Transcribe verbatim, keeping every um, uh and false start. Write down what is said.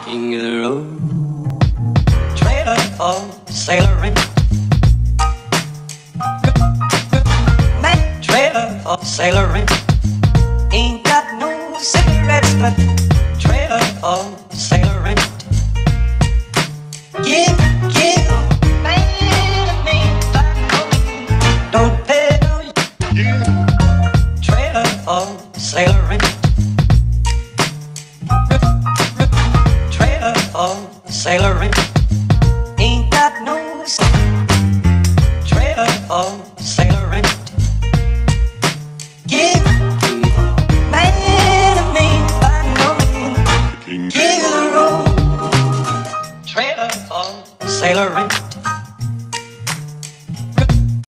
King of the road, trailer for sailoring. Man, trailer for sailoring. Ain't got no cigarettes, but trailer for sailoring. Give, give, man, me, don't pay no. Trailer for sailoring. Trailer for sailoring.